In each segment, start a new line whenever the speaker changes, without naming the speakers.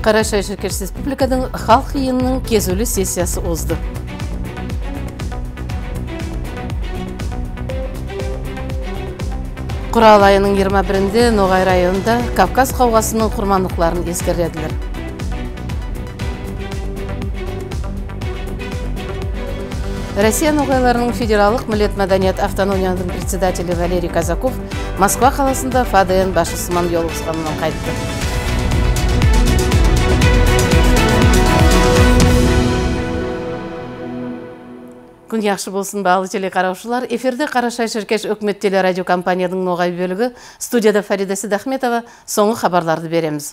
Карашай-Шеркеш Республиканың халық жиынының кезулі сессиясы озды. Құрал айының 21-де Ноғай районында Кавказ қауғасының құрманлықларын ескерділер. Россия Ноғайларының федералық милет мәдәниет автономияның председателі Валерий Казаков Москва қаласында ФАДН басшысымен жолығысқанынан қайтты. Күн яқшы болсын, бағалы телекараушылар. Эфирде Карашай-Шеркеш өкімет телерадиокомпанияның Ноғай бөлігі, студияда Фарида Сидахметова, соңғы хабарларды береміз.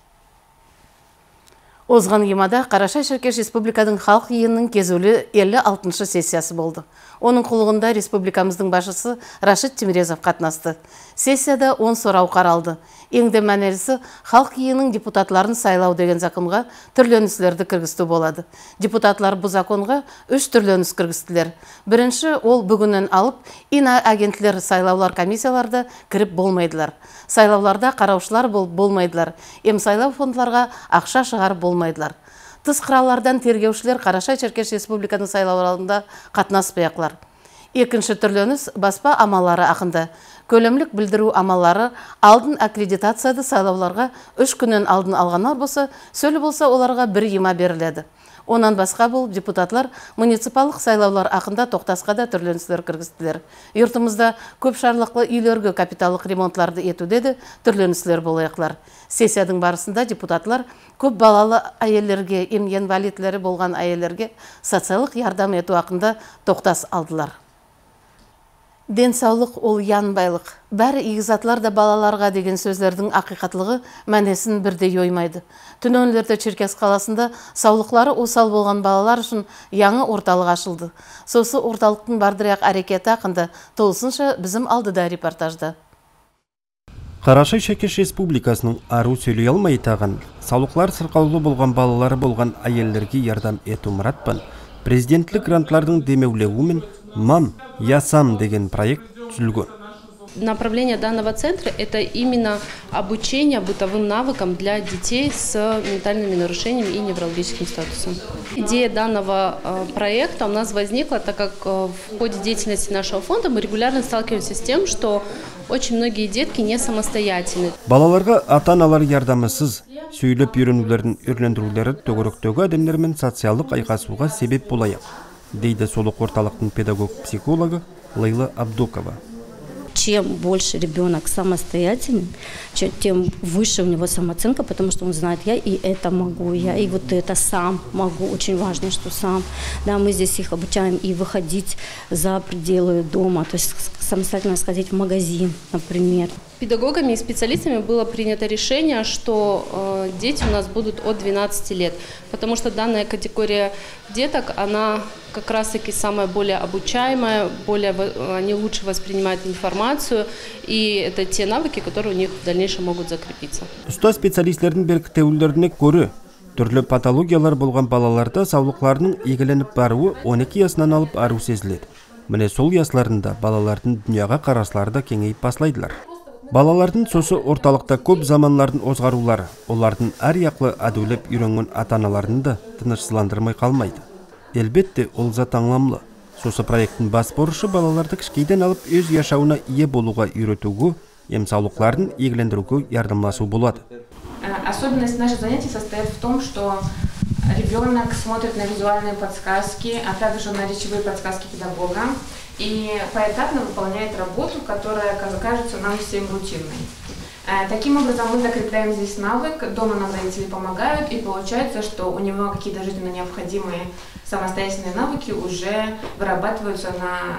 Озған емада Карашай-Шеркеш Республиканың халық жиынының кезулі 56-шы сессиясы болды. Оның құлығында республикамыздың басшысы Рашид Тимирезов қатынасты. Сессияда 10 сұрау қаралды. Еңді мәнелісі халық жиынының депутатларын сайлау деген законға түрленіслерді кіргісті болады. Депутатлар бұл законға 3 түрленіс кіргістілер. Бірінші, ол бүгіннен алып, ина агентлер сайлаулар комиссияларда кіріп болмайдылар. Сайлауларда қараушылар болмайдылар. Сайлау фондларға ақша шығар болмайдылар. Тыс қыралардан тергеушілер Карашай-Шеркеш Республиканың сайлауларында қатынаспаяқлар. Екінші түрленіс баспа амалары ақында. Көлемлік білдіру амалары алдын аккредитацияды сайлауларға 3 күннен алдын алғанар болса, сөлі болса оларға 1 ема беріледі. Онан басқа болып депутатлар муниципалық сайлаулар ақында тоқтасқа да түрленістер кіргістілер. Юртымызда көп шарлықлы үйлерге капиталық ремонтларды етудеді түрленістер болайықлар. Сессияның барысында депутатлар көп балалы әйелерге, инвалидлері болған әйелерге социалық ярдам ету ақында тоқтас алдылар. Денсаулық ол янбайлық. Бәрі игізатлар да балаларға деген сөздердің ақиқатлығы мәнесін бірде оймайды. Түнөнлерді Черкес қаласында саулықлары осал болған балалар үшін яңы орталық ашылды. Сосы орталықтың бардыраяқ әрекеті ақында толысынша біздің алдыда репортажда.
Карашай-Шеркеш Республикасының ару сөйлей алмай таған, саулықлар сырқаулы болған балалары болған әйелдерге ярдам ету мұратпан, президентлік грантлардың демеулеуімен «Мам, я сам» деген проект түзілген.
Направление данного центра – это именно обучение бытовым навыкам для детей с ментальными нарушениями и неврологическим статусом. Идея данного проекта у нас возникла, так как в ходе деятельности нашего фонда мы регулярно сталкиваемся с тем, что очень многие детки не самостоятельны.
Балаларға ата-аналар ярдамысыз сөйлеп үйренулерін өрлендірулері төгіріктегі адамдармен социалдық айқасуға себеп болайық, дейді Солық орталықтың педагог-психологы Лейла Абдукова.
Чем больше ребенок самостоятельный, тем выше у него самооценка, потому что он знает, я и это могу, я и вот это сам могу. Очень важно, что сам. Да, мы здесь их обучаем и выходить за пределы дома, то есть самостоятельно сходить в магазин, например.
Педагогами и специалистами было принято решение, что дети у нас будут от 12 лет, потому что данная категория деток, она как раз-таки самая более обучаемая, они лучше воспринимают информацию, и это те навыки, которые у них в дальнейшем могут закрепиться.
Ұста специалистлердің беріктеулеріне көрі, түрлі патологиялар болған балаларда саулықларының егеленіп баруы 12 ясынан алып ару сезіледі. Міне сол ясларында балалардың дүнияға қараслары да кеңейіп баслайдылар. Балалардың сосы орталықта көп заманлардың озғарулары, олардың әр яқлы әдеулеп үйренген ата-аналарын да тынышсыздандырмай қалмайды. Әлбетте, ол зат аңламлы. Сосы проекттің бас борышы балаларды кішкейден алып өз яшауына ие болуға үйретуге, саулықларын игілендіруге ярдамласу болады.
Особенность наших занятий состоит в том, что ребенок смотрит на визуальные подсказки, а также на речевые подсказки педагога и поэтапно выполняет работу, которая кажется нам всем рутинной. Таким образом, мы закрепляем здесь навык, дома нам родители помогают, и получается, что у него какие-то жизненно необходимые самостоятельные навыки уже вырабатываются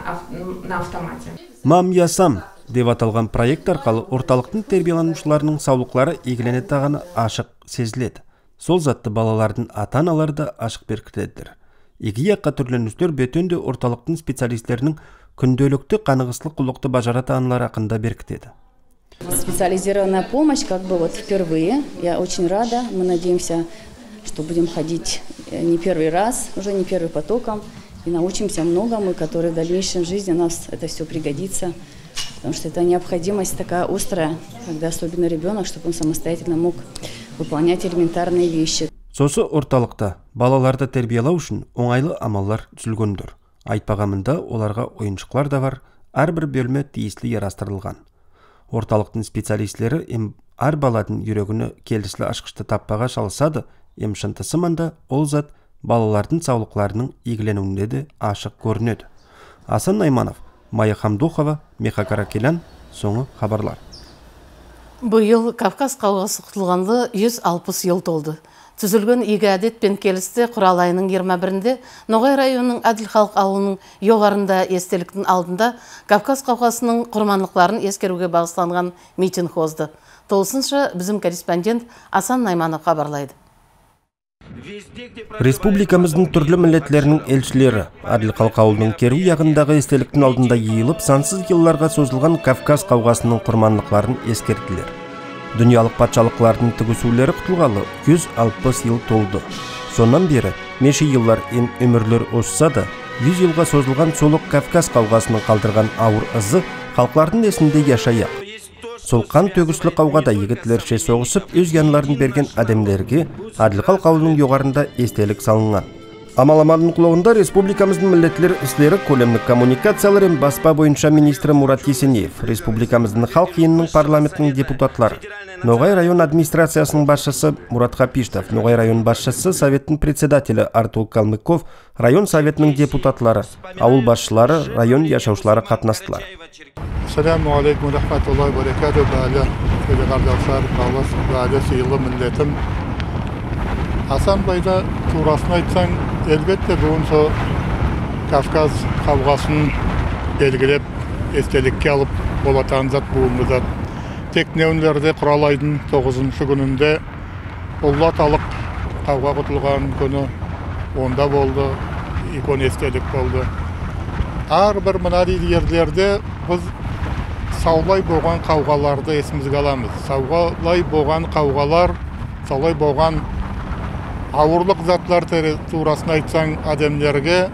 на автомате.
«Мам, я сам» деп аталған проект арқалы орталықтың тәрбиеленушілерінің саулықлары игілене тағаны ашық сезіледі. Сол затты балалардың ата-аналары да ашық беркітедір. Екі яққа түрленістер бөтенде орталықтың специалистерінің күнделікті қанығыслық құлықты бажарата анылар ақында беркітеді.
Специализированная помощь как бы вот впервые. Я очень рада. Мы надеемся, что будем ходить не первый раз, уже не первый потоком. И научимся многому, который в дальнейшей жизни нас это все пригодится. Потому что это необходимость такая острая, когда особенно ребенок, чтобы он самостоятельно мог
выполнять элементарные вещи.
Сосы орталықта балаларды тәрбиелау үшін оңайлы амаллар түзілгендір. Айтпағамында оларға ойыншықлар да бар, әрбір бөлме тиісті ярастырылған. Орталықтың специалистлері әр баладың жүрегіні келдіслі ашқышты таппаға шалысады, шынтысы манда ол зат балалардың саулықларының игіленуінде де ашық көрінеді. Асан Найманов, Майя Хамдухова, Миха Каракелян, соңы хабарлар.
Бұйыл Кавказ қауғасы құтылғанды 160 ел толды. Түзілген игі әдет пен келісті құрал айының 21-інде Ноғай районының Әділ халық ауылының жоғарында естеліктің алдында Кавказ қауғасының құрманлықларын ескеруге бағысланған митинг озды. Толысынша біздің корреспондент Асан Найманов хабарлайды.
Республикамыздың түрлі милләтлерінің елшілері Әділ халық ауылының керу яғындағы естеліктің алдында ейіліп, сансыз елларға созылған Кавказ қауғасының құрманлықларын ескертілер. Дүниялық патшалықлардың түгісулері құтылғалы 160 ел толды. Сонан бері неше еллар өмірлер осса да 100 елға созылған солық Кавказ қауғасының қалдырған ауыр ызы халқлардың есінде яшая. Сол қан төгіслі қауғада егітлерше соғысып, өз янларын берген әдемлерге Әділ халық ауылының жоғарында естелік салынған. Амаламадың құлығында республикамыздың милләтлер істері көлемлік коммуникациялар баспа бойынша министрі Мурат Есенеев, республикамыздың халық енінің парламентінің депутатлары, Ноғай район администрациясының басшысы Мурат Хапиштов, Ноғай район басшысы советтің председателі Артур Калмыков, район советінің депутатлары, ауыл басшылары, район яшаушылары қатынастылар.
Ассаламу алейкум рахматуллахи баракату, бәлі қардашар, бәлі сыйлы милләтім. Асан байда турасын айтсаң, әлбетте бүгін со Кавказ қауғасын белгілеп, естелікке алып болатан зат буымызат. Тек неунлерде құралайдың 9-шы күнінде Ұллаталық қауға құтылған күні онда болды, икон естелік болды. Әрбір мына дейді ерлерде біз саулай болған қауғаларды есімізге аламыз. Саулай болған қауғалар, саулай болған ауырлық затлар турасын айтсаң адамдерге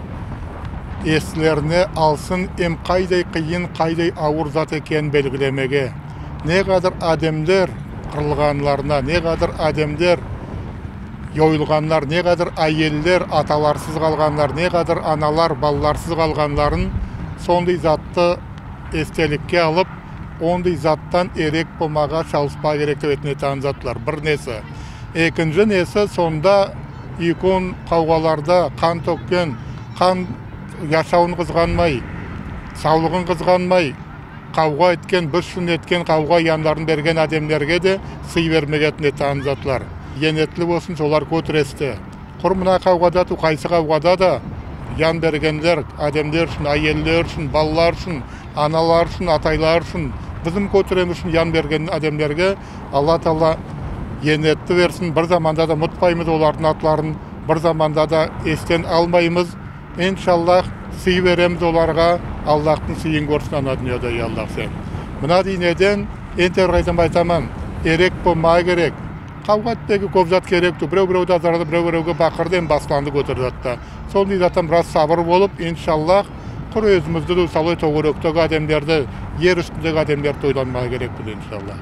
естілеріне алсын қайдай қиын, қайдай ауыр зат екен белгілемеге. Не қадір адамдер қырылғанларына, не қадір адамдер йойылғанлар, не қадір әйелдер аталарсыз қалғанлар, не қадір аналар балаларсыз қалғанларын сондай затты естелікке алып, ондай заттан ерек болмаға шалыспа керек деп етіне затлар. Бір несі. Екінші несі сонда икон қауғаларда қан төккен, қан яшауын қызғанмай, саулығын қызғанмай, қауға еткен, біз шын еткен қауға яндарын берген әдемдерге де сый бермегетіне танызатлар. Енетлі болсын солар көтіресті. Құрмына қауғада, қайсы қауғада да ян бергенлер, әдемдер үшін, әйелдер үшін, балалар үшін, аналар үшін, атайлар үшін, біздің көтірем үшін ян берген әдемдерге Алла Тағала енетті берсін. Бір заманда да мұтпаймыз олардың атларын, бір заманда да естен алмаймыз. Иншаллах сый береміз оларға, Аллахтың сыйын көрсін ана дүниеде, Аллах сен. Мына дейнеден ентер қайтам айтаман, ерек болмай керек. Қауға етпегі көп зат керек, біреу-біреуді азарды, біреу-біреуге бақырден басқанды көтердетті. Сондай затам рас сабыр болып, иншаллах, құр өзімізді салой тоғырөктегі адамдерді, ер үстіндегі адамдерді ойланмай керек бұл, иншаллах.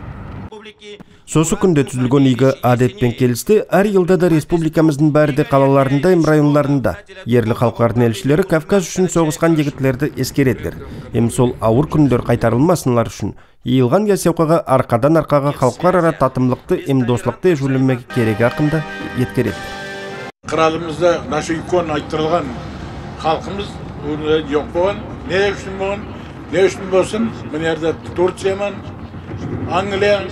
Сосы күнде түзілген игі әдетпен келісті, әр елда да республикамыздың бәрде қалаларында, районларында ерлі халқлардың елшілері Кавказ үшін соғысқан егітлерді ескеретілер. Сол ауыр күндер қайтарылмасынлар үшін иылған ясауқаға арқадан арқаға халқлар ара татымлықты, дослықты жүлімеге керегі ақында еткереді.
Қыралымызда нашы икон айттырылған халқымыз жоқ болған, не үшін болған, не үшін болсын, мінерді Турцияман, Англия,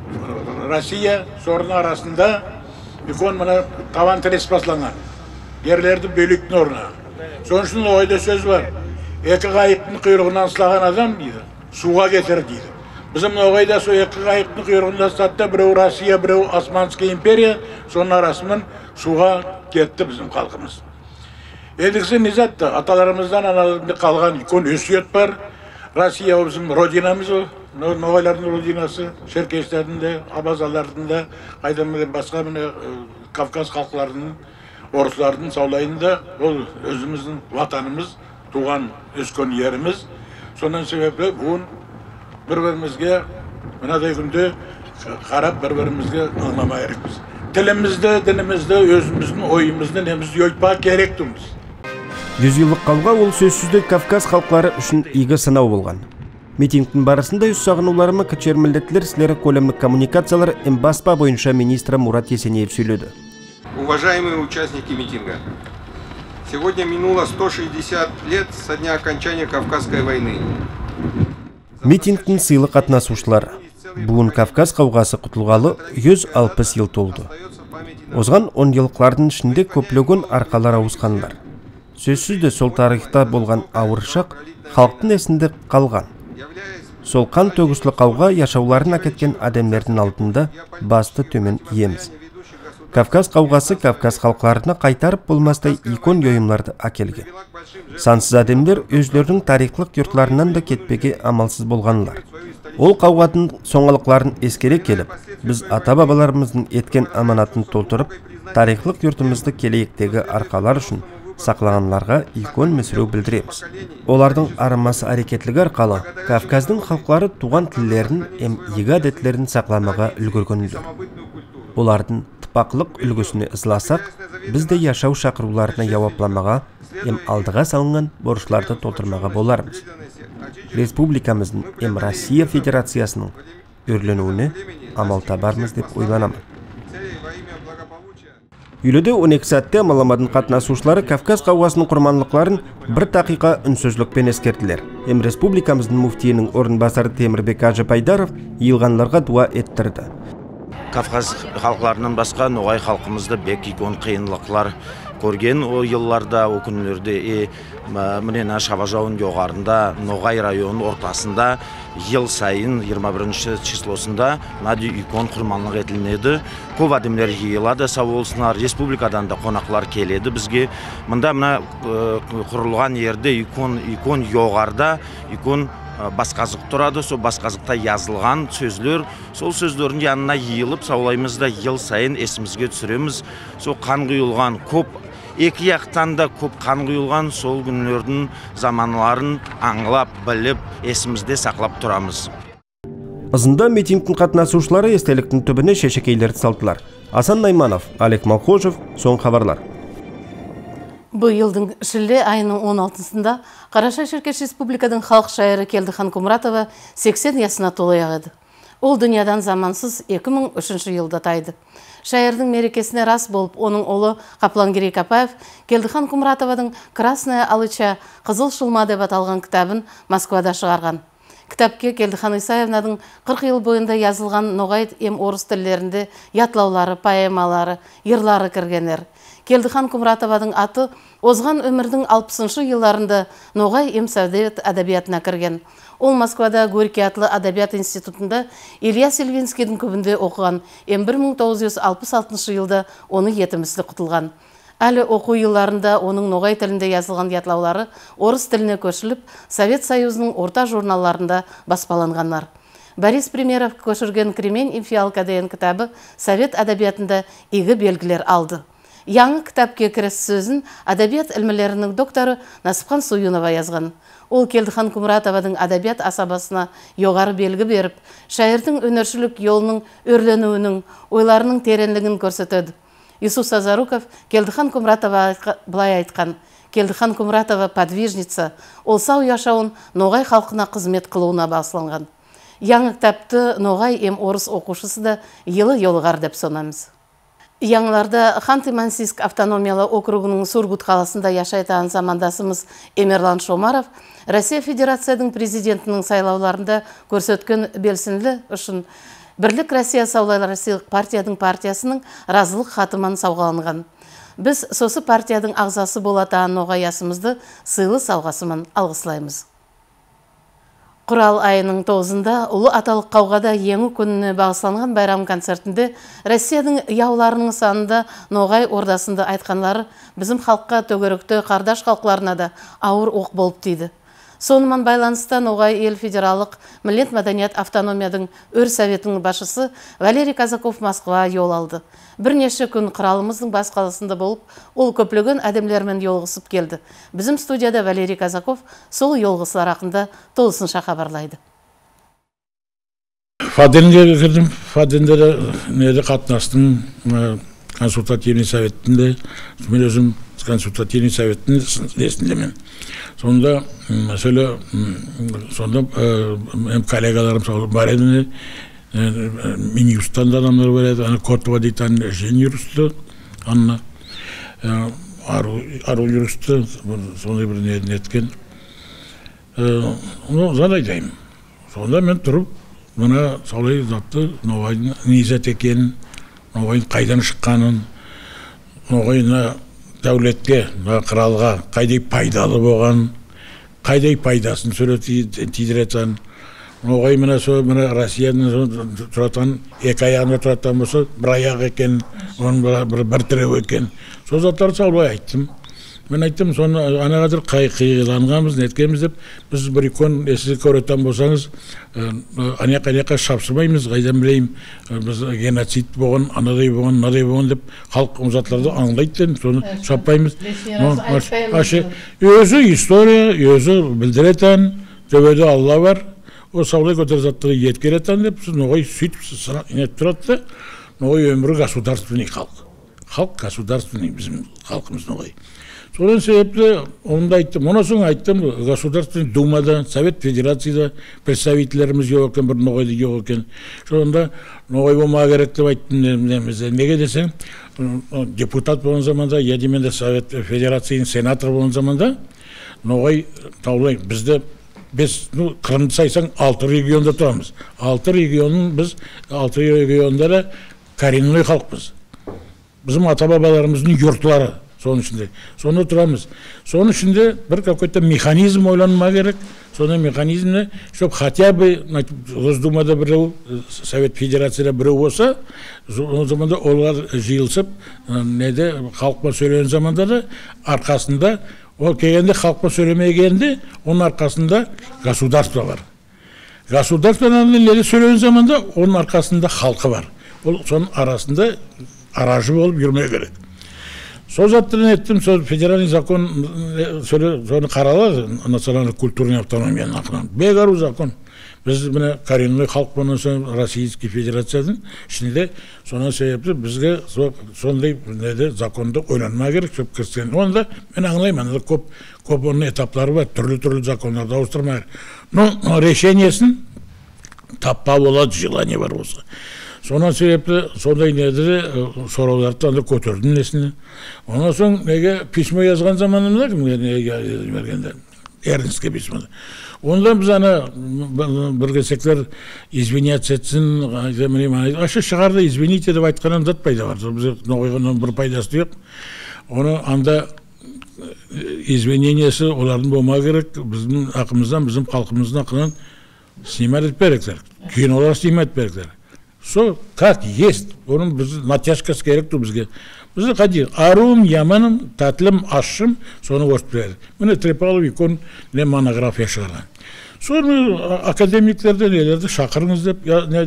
Россия сорының арасында икон мұна таван тірес басланған. Ерлерді бөліктің орнына. Соның үшін ойда сөз бар. Екі ғайыптың құйрығынан сылаған адам дейді, суға кетер дейді. Bizim Noğay'da so iki kayıplı kuyruğunda sattı, birey Rusya, birey Osmanlı İmperya, sonra arasından suğa gitti bizim halkımız. Edikse nizattı, atalarımızdan analarında kalgan ikon ösiyet var. Rusya bizim rodinamız o, Noğayların rodinası, Çerkeslerin de, Abazaların da, başka Kafkas halklarının, Orusların savlayında, o özümüzün vatanımız, tuğan öskön yerimiz. Sondan sebeple bugün bir-birimizge mınaday günde қарап бір-бірімізге аңламай керекпіз. Тілімізді, дінімізді, өзіміздің ойымызды, немізді өйтпақ керектіміз.
100 жылдық қауға ол сөзсізді Кавказ халқлары үшін игі сынау болған. Митингтің барысында үз сағынуларымы кішер милдеттілер сілері көлемлік коммуникациялар баспа бойынша министрі Мурат Есенеев сөйледі.
Уважаемые участники митинга, сегодня минуло 160 лет со дня окончания Кавказской войны.
Митингтің сыйлы қатынасушылары. Бүгін Кавказ қауғасы құтылғалы 160 ел толды. Озған 10 елқлардың ішінде көплеген арқалар ауысқанлар. Сөзсізді сол тарихта болған ауыр шақ халықтың есінде қалған. Сол қан төгіслі қауға яшауларын әкеткен адамдардың алдында басты төмен иеміз. Кавказ қауғасы Кавказ халқларына қайтарып болмастай икон ойымларды әкелген. Сансыз адамдар өзлердің тарихлық йұртларынан да кетпеге амалсыз болғанлар. Ол қауғатын соңалықларын ескере келіп, біз ата-бабаларымыздың еткен аманатын толтырып, тарихлық йұртымызды келейіктегі арқалар үшін сақлағанларға икон мүсіру білдіреміз. Олардың арымасы әрекетлігі арқалы Кавказдың халқлары туған тілдерін ем игі әдетлерін сақламаға үлгіргенді. Олардың тыпақлық үлгісіне ызласақ, бізде яшау шақыруларына жауапламаға ем алдыға салынған борышларды толтырмаға болармыз. Республикамыздың ем Россия Федерациясының өрленуіне амал табармыз деп ойланамын. Үйледі 12 сәтте амаламадың қатынасушылары Кавказ қауғасының құрманлықларын бір тақиқа үнсөзлікпен ескертілер. Ем республикамыздың муфтиінің орынбасары Темірбек Ажыпайдаров елғанларға дуа еттірді.
Кавказ халқларынан басқа ноғай халқымызды бек икон қиынлықлар көрген о елларда, о күнлерде мінен Шабажауын жоғарында, Ноғай районының ортасында ел сайын 21 числосында нади икон құрманлық етілінеді. Көп адамдар жиылады, сау болсынар, республикадан да қонақлар келеді бізге. Мында мына құрылған ерде икон жоғарда, икон басқазық тұрады, сол басқазықта yazылған сөзлер, сол сөздердің жанына жиылып саулаймыз да ел сайын есімізге түсіреміз. Сол қан құйылған көп, екі яқтан да көп қан құйылған сол күнлердің заманларын аңлап, біліп, есімізде сақлап тұрамыз.
Ызында митингтің қатынасушылары естеліктің түбіне шешекейлерді салтылар. Асан Найманов, Олег Малхожев, соң хабарлар.
Бұл елдің шілде айының 16-сында Қарашай-Шеркеш Республикадың халық шайыры Келдіхан Кумратова 80 ясына толы еді. Ол дүниядан замансыз 2003 жылда тайды. Шайырдың мерекесіне рас болып, оның ұлы Қаплангерей Капаев Келдіхан Кумратовадың «Красная алыча» қызыл шылма деп аталған кітабын Москвада шығарған. Кітапке Келдіхан Исаевнадың 40 ел бойында yazылған ноғай ем орыс тілдерінде ятлаулары, поэмалары, ерлары кіргенер. Келдіхан Кумратовадың аты озған өмірдің 60-шы елларында ноғай ем совет әдәбиятына кірген. Ол Москвада Горький атлы әдәбият институтында Илья Сильвинскийдің көбінде оқыған, 1966 жылда оны етімізді құтылған. Әлі оқу елларында оның ноғай тілінде yazылған ятлаулары орыс тіліне көшіліп, Совет Союзының орта журналларында баспаланғанлар. Борис Примеров көшірген «Кремень и фиалка» деген кітабы Совет әдәбиятында игі белгілер алды. Яңы кітапке кіріс сөзін әдәбият ілмілерінің докторы Насыпхан Суюнова yazған. Ол Келдіхан Кумратовадың әдәбият асабасына жоғары белгі беріп, шайырдың өнершілік жолының өрленуінің, ойларының тереңлігін көрсетеді. Исус Азаруков Келдіхан Кумратова былай айтқан: Келдіхан Кумратова подвижница, ол сау яшауын ноғай халқына қызмет қылуына басыланған. Яңы кітапты ноғай ем орыс оқушысы да елі елғар деп сонамыз. Яңыларда Ханты-Мансийск автономиялы округының Сургут қаласында яшайтаған замандасымыз Эмерлан Шомаров Россия Федерацияның президентінің сайлауларында көрсеткен белсенді үшін Бірлік Россия Саулайлары сыйлық партиясының разылық хатыман сауғаланған. Біз сосы партияның ағзасы болатаған ноғаясымызды сыйлы сауғасымен алғыслаймыз. Құрал айының 9-ында ұлы аталық қауғада еңі күніне бағысланған байрам концертінде Россияның яуларының санында ноғай ордасында айтқанлары біздің халыққа төгерікті қардаш халқларына да ауыр оқ болып дейді. Сонымен байланысты ноғай ел федералық Миллет мәдениет автономияның өр советінің басшысы Валерий Казаков Москва жол алды. Бірнеше күн қыралымыздың бас қаласында болып, ол көплеген әдемлермен жолғысып келді. Bizim студияда Валерий Казаков сол жолғысылар ақында толысынша хабарлайды.
Фаденге кірдім.
Фадендері неде қатынастың консультативный советтінде, мен өзім консультативный советтің несіндемін. Сонда мәселе, сонда коллегаларым бар еді, Минюстан да адамдар бар еді, Котова дейтін жен юристі, Анна, ару юристі, сондай бір неткен. Зад айтайым. Сонда мен тұрып, мына солай затты Ноғайдың низет екенін, Ноғайдың қайдан шыққанын, Ноғайына дәулетке, қыралға қайдай пайдалы болған, қайдай пайдасын тидіретін, Ноғай мына Россияның тұратын, екі аяғында тұратын болса, бір аяқ екен, оның бір тіреу екен. Сол заттарды салбай айттым. Мен айттым, соны ана қазір қиғыланғанбыз, неткенбіз деп, біз бір икон есіз көретін болсаңыз, аяқ-аяққа шапсымаймыз, қайдан білейім, біз геноцид болған, анадай болған, мынадай болған деп, халық ұзатларды аңдайды, соны шаппаймыз. Өзі история, өзі білдіретін, төбеде Алла бар, о саулай көтер заттығы еткеретін деп, Ноғай сөйтіп нет тұрады, Ноғай өмірі государственный халық. Халық государственный, bizim халқымыз Ноғай. Сонан себепті, онда айттым, онан соң айттым, Государственный Думада, Совет Федерацияда представителеріміз жоқ екен, бір Ноғайды жоқ екен. Сонда Ноғай болмаға керек деп айттым, неге десең, депутат болған заманда, едеменде Совет Федерацияның сенатор болған заманда, Ноғай таулай, бізді, біз қырымды сайсаң 6 регионда тұрамыз. 6 регионның біз, 6 региондары коренной халықпыз. Bizim ата-бабаларымыздың yurtları. Соның ішінде. Соны тұрамыз. Соның ішінде бір какой-то механизм ойланма керек. Соның механизміне, чтобы хотя бы Госдумада біреу, Совет Федерацияда біреу болса, о заманда олар жиылсып, неде халықпен сөйлеген заманда да арқасында, ол келгенде халықпен сөйлемегенде, оның арқасында государство бар. Государствоның сөйлеген заманда, оның арқасында халқы бар. Ол соның арасында аражы болып жүрмеу керек. Сол заттарын еттім, сол федеральный закон соны қаралады, национальный культурный автономияның ақынан. Бегару закон. Біз міне коренной халық болған соң Российский Федерацияның ішінде соны себепті бізге сондай законды ойланма керек, көп кіріскен. Онда мен аңлаймын, көп оның этаптары бар, түрлі законларды ауыстырма керек. Но решениесін таппа болады, желание бар болса. Сонан себепті сондай недері сұрауларды анда көтердің несіне. Онан соң неге письмо жазған заманымда кімге бергенде? Эрнстке письмо. Онда біз ана бір кесектер извиняться етсін, ашы шығарды извините деп айтқаннан зат пайда бар. Біз Ноғайғаннан бір пайдасы жоқ. Оны анда извинениесі олардың болма керек, біздің ақымыздан, біздің халқымыздың ақынан снимать етперектер. Кейін олар снимать етперектер. Со, как есть, оның біз натяжкасы керекті бізге. Бізді қади, аруым, яманым, тәтілім, ашым, соны орып береді. Міне Трепалов икон не монография шығарған. Соны академиктерді нелерді шақырыңыз деп,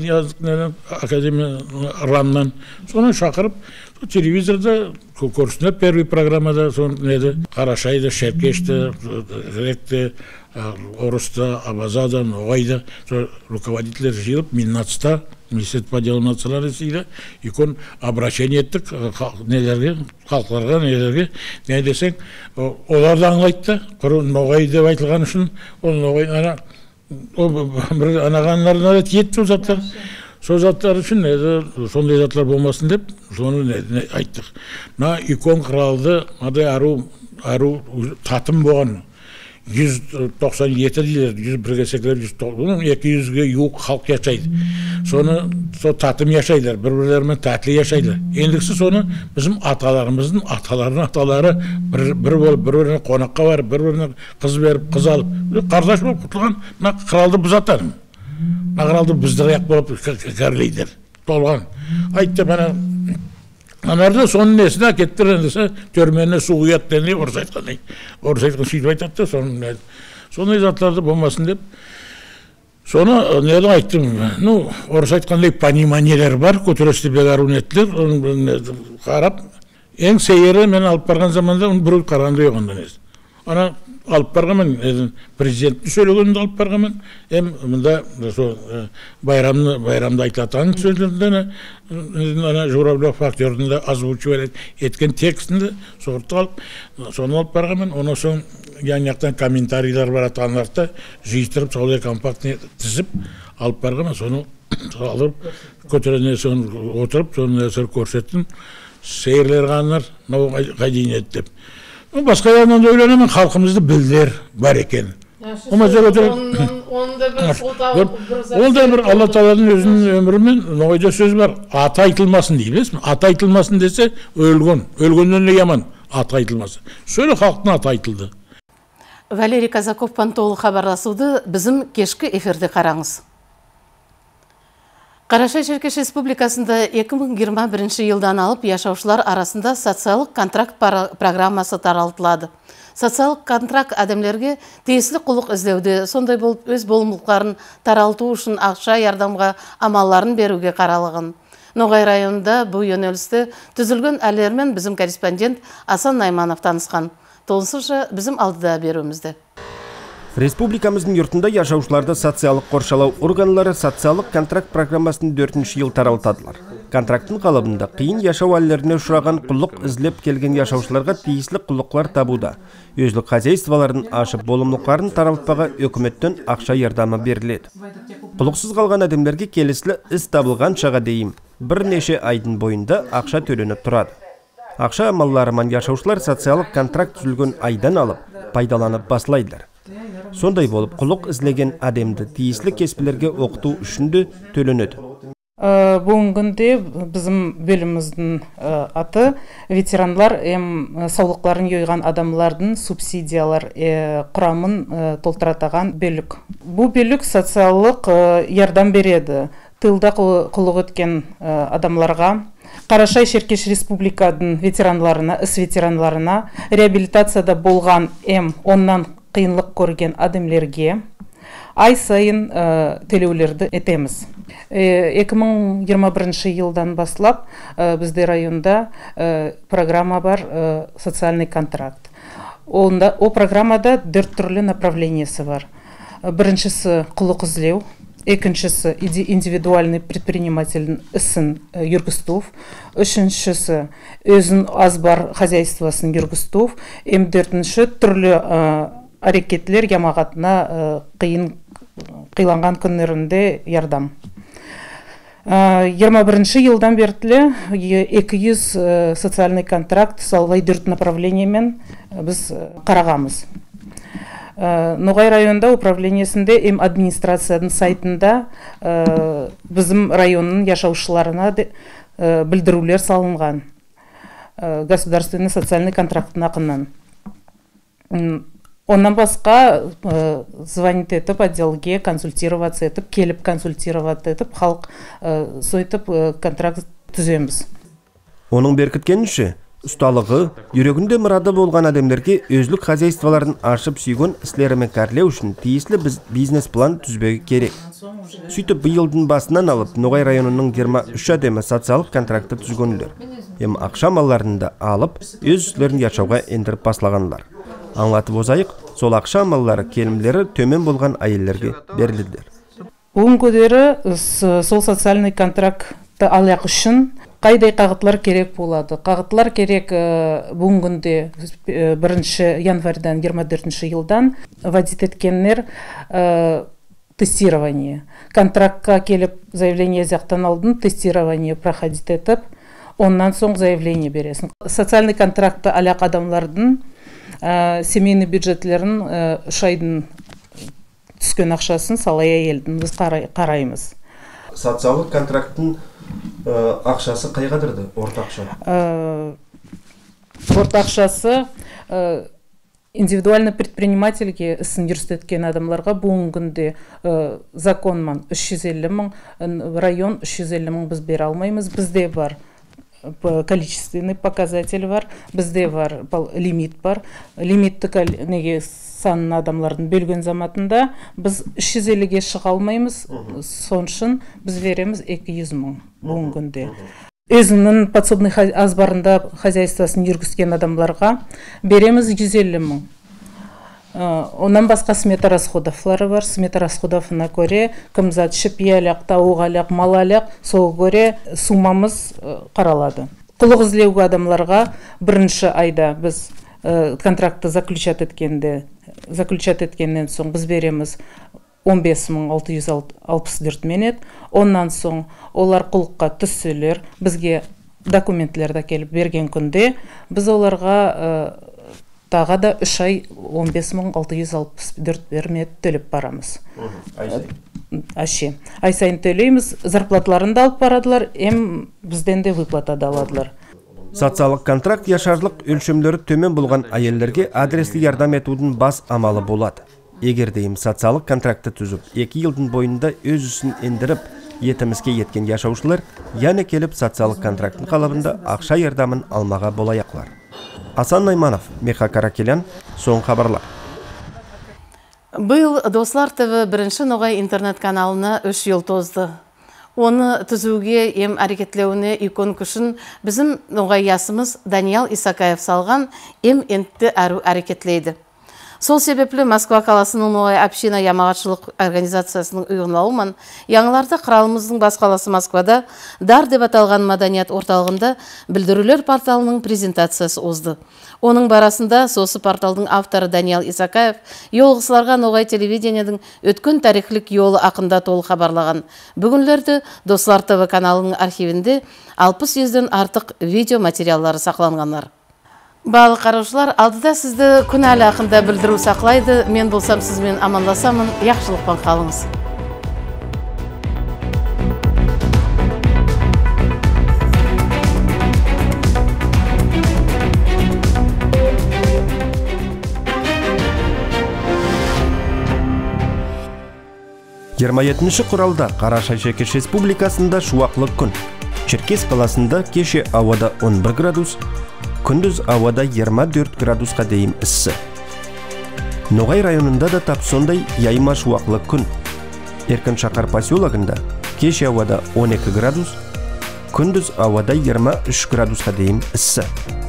академия раннан. Соны шақырып, телевизорда көрсіне первый программада, соны неді, Қарашайды, Шеркешті, Гректі, Орысты, Абазада, Ноғайды, руководителер жиылып, Миннацта, Министерство по делам нациялар Ресейде, икон обращение еттік нелерге, халқыларға, нелерге, не десең, олар да аңлайды, Ноғай деп айтылған үшін, ол Ноғай, анағанларына да тиетті ол заттар. Сол заттар үшін, сондай заттар болмасын деп, соны айттық. На икон қыралды, мадай ару татым болған. 197 дейлер, 101 кесеклер, 200-ге юқ халық яшайды. Соны татым яшайлар, бір-бірлерімен тәтлі яшайлар. Ендіксі соны біздің аталарымыздың аталары бір болып, бір-біріне қонаққа барып, бір-біріне қыз беріп, қыз алып, қардаш болып құтылған, қыралды бұзаттадым. Қыралды бізді аяқ болып кәрлейдер. Толған. Айтты, Анарда соның несіне әкеттір әндесе түрменіне су ұят дәне орыс айтқандай. Орыс айтқан сөйтіп айтатты, сондай заттарды болмасын деп. Соны недің айттым, орыс айтқандай пониманиелер бар, көтересті бегару неттілер, қарап, ең сейері мен алып барған заманда, оны бір қарғанды еғанда несі. ана алып барғанмын, президенттің сөйлегенімді алып барғанмын. Мында байрамды айтылатын сөздерді, ана Журавлев актердің да озвучивать еткен текстінде соғыртып алып, соны алып барғанмын. Онан соң ян-яқтан комментарийлер бар атқанларды жиыстырып, солай компактный тізіп алып барғанмын. Соны алып, көтеріне соны отырып, соны әсір көрсеттім. Сейірлер ғанар, қайдейін еді деп. Басқа жағынан да ойланамын, халқымызды білдер бар екен. Ол да бір Алла Тағаланың өзінің өмірімен ноғайда сөз бар. Аты айтылмасын дейміз. Аты айтылмасын десе өлген. Өлгеннен не яман? Аты айтылмасын. Сөйле халықтың аты айтылды.
Валерий Казаковпан толық хабарласуды біздің кешкі эфирде қараңыз. Қарашай-Шеркеш Республикасында 2021 жылдан алып яшаушылар арасында социалдық контракт программасы таралтылады. Социалдық контракт адамлерге тиесілі құлық іздеуде, сондай болып өз болымдылықтарын таралту үшін ақша ярдамға амалларын беруге қаралған. Ноғай районында бұл yönелісті түзілген әлермен біздің корреспондент Асан Найманов танысқан. Толысынша біздің алдыда беруімізді.
Республикамыздың yurtында яшаушыларды социалдық қоршалау органлары социалдық контракт программасын 4-ші ел таралтадылар. Контракттың қалабында қиын яшау әллеріне ұшыраған құлық ізлеп келген яшаушыларға тиесілі құлықлар табуда. Өзлік хозяйстволарын ашып болымлықларын таралтпаға өкіметтен ақша ярдамы беріледі. Құлықсыз қалған адамдерге келесілі іс табылған шаға дейін бірнеше айдың бойында ақша төленіп тұрады. Ақша амалларымен яшаушылар социалдық контракт түзілген айдан алып, пайдаланып басылайдылар. Сондай болып, құлық ізлеген адамды тиесілі кеспілерге оқыту үшінді төленеді.
Бүгінгі біздің бөліміміздің аты ветеранлар саулықларын йойған адамлардың субсидиялар құрамын толтыратаған бөлік. Бұл бөлік социалдық ярдам береді. Тылда құлық өткен адамларға, Қарашай-Шеркеш Республикадың ветеранларына, іс ветеранларына, реабилитацияда болған оннан қиынлық көрген адамлерге ай сайын төлеулерді етеміз. 2021 жылдан баслап бізде районда программа бар, социальный контракт. О программада 4 түрлі направлениясы бар. Біріншісі құлық іздеу, екіншісі индивидуальный предпринимательдің ісін жүргізту, үшіншісі өзін аз бар хозяйствосын жүргізту, төртінші түрлі әрекетлер ямағатына қиыланған күндерінде ярдам. 21 жылдан бертілі 200 социальный контракт салғай 4 направлениемен біз қарағамыз. Ноғай районда управлениясында администрацияның сайтында біздің районның яшаушыларына білдірулер салынған государственный социальный контракттың ақынан. Оннан басқа звонит етіп, отделге консультироваться етіп, келіп консультировать етіп, халық сойтып контракт түземіз.
Оның беркіткеніші, ұсталығы, жүрегінде мұрады болған адамдерге өзлік хозяйстволарын ашып сүйген іслерімен кәрлеу үшін тиесілі бизнес план түзбегі керек. Сөйтіп бұйылдың басынан алып, Ноғай районының 23 адамы социалдық контракты түзгенілер. Ақша малларында алып, өз үслерін яшауға ендіріп баслағанлар. Аңлатып озайық, сол ақша амаллары келімлері төмен болған әйелдерге берілділер.
Бүгінгідері сол социальный контрактты алаяқ үшін қайдай қағытлар керек болады. Қағытлар керек бүгінгінде 1 январьдан 24 жылдан вводит еткенлер тестирование. Контрактқа келіп заявление зяқтан алдын тестирование проходит етіп, оннан соң заявление бересің. Социальный контрактты алаяқ адамлардың семейный бюджетлерін 3 айдың түскен ақшасын салая елдің біз қараймыз.
Социалдық контракттың ақшасы қайғадырды, орта ақша?
Орта ақшасы индивидуальный предпринимательге ісін жүрістеткен адамларға бүгінгінде законман 350 мың, район 350 мың біз бере алмаймыз. Бізде бар количественный показатель бар, бізде бар лимит бар. Лимитті санын адамлардың бөлген заматында біз 350-ге шыға алмаймыз, соншын біз вереміз 200 мың бүгінгінде. Өзінің подсобный азбарында хозяйствосын жүргізген адамларға береміз 150 мың. Онан басқа смета расходовлары бар. Смета расходовына көре кімзат шипиялық, тауғалық, малалық, сол көре сумамыз қаралады. Құлық іздеуге адамларға бірінші айда біз контрактты заключат еткеннен соң біз береміз 15.664 менет. Оннан соң олар құлыққа түсселер бізге документлерді келіп берген күнде біз оларға тағы да 3 ай 15.664 бермет төлеп барамыз. Ай сайын төлейміз, зарплатларын да алып барадылар, бізден де выплата да аладылар.
Социалдық контракт яшарлық өлшемлері төмен болған айеллерге адреслі ярдам етудің бас амалы болады. Егер дейім социалдық контракты түзіп, 2 жылдың бойында өз үсін ендіріп, етімізге еткен яшаушылар, яны келіп социалдық контракттың қалабында ақша ярдамын алмаға болаяқлар. Асан Найманов, Меха Каракелян, соң хабарлар.
Бұл Достар ТВ бірінші ноғай интернет каналына 3 ел тозды. Оны түзуге әрекетлеуіне икон күшін біздің ноғай ясымыз Даниал Исакаев салған энтті әру әрекетлейді. Сол себеплі Москва қаласының ноғай община ямағатшылық организациясының ұйғынлауымен яңыларды қыралымыздың бас қаласы Москвада дар деп аталған маданият орталығында білдірулер порталының презентациясы озды. Оның барасында сосы порталдың авторы Даниал Исакаев елғысыларға ноғай телевидениядың өткен тарихлік елі ақында толы хабарлаған. Бүгінлерді Достар ТВ каналының архивінде 60-ден артық видео материаллары сақланғанлар. Барлық қараушылар, алдыда сізді күн әлі ақында білдіру сақлайды. Мен болсам сізмен аманласамын, яқшылықпен қалыңыз.
Құралда Қарашайшекеш Республикасында шуақлық күн. Черкес қаласында кеше ауада 11 градус, күндіз ауада 24 градусқа дейін ісі. Ноғай районында да тап сондай яйма шуақлық күн. Еркін Шақар поселогында кеше ауада 12 градус, күндіз ауада 23 градусқа дейін ісі.